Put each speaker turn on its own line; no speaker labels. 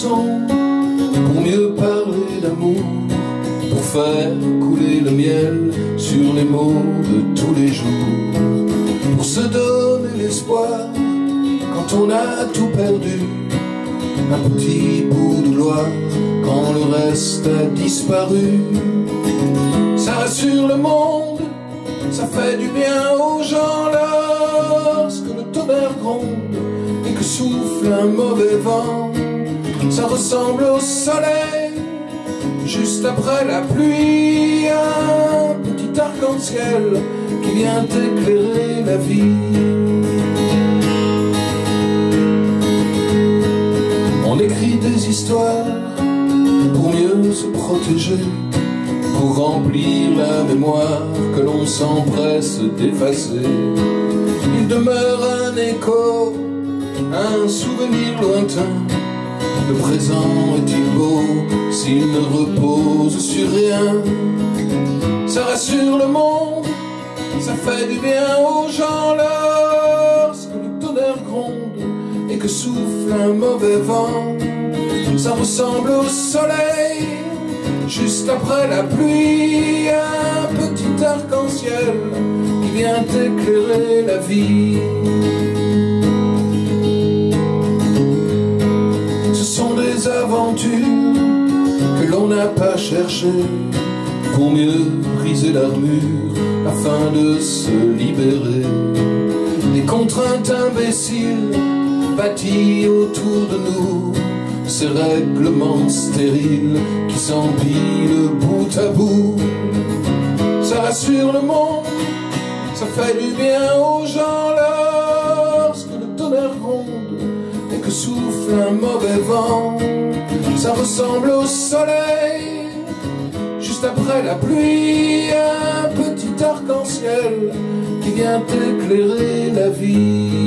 chanson pour mieux parler d'amour, pour faire couler le miel sur les mots de tous les jours, pour se donner l'espoir quand on a tout perdu, un petit bout de gloire quand le reste a disparu. Ça rassure le monde, ça fait du bien aux gens lorsque le tonnerre gronde et que souffle un mauvais vent. Ça ressemble au soleil juste après la pluie, un petit arc-en-ciel qui vient éclairer la vie. On écrit des histoires pour mieux se protéger, pour remplir la mémoire que l'on s'empresse d'effacer. Il demeure un écho, un souvenir lointain. Le présent est-il beau s'il ne repose sur rien? Ça rassure le monde, ça fait du bien aux gens lorsque le tonnerre gronde et que souffle un mauvais vent. Ça ressemble au soleil juste après la pluie, un petit arc-en-ciel qui vient éclairer la vie. Ce sont des aventures que l'on n'a pas cherchées pour mieux briser l'armure afin de se libérer des contraintes imbéciles bâties autour de nous, ces règlements stériles qui s'empilent bout à bout. Ça rassure le monde, ça fait du bien aux gens lorsque le tonnerre gronde et que souffle un mauvais vent. Ça ressemble au soleil juste après la pluie, un petit arc-en-ciel qui vient éclairer la vie.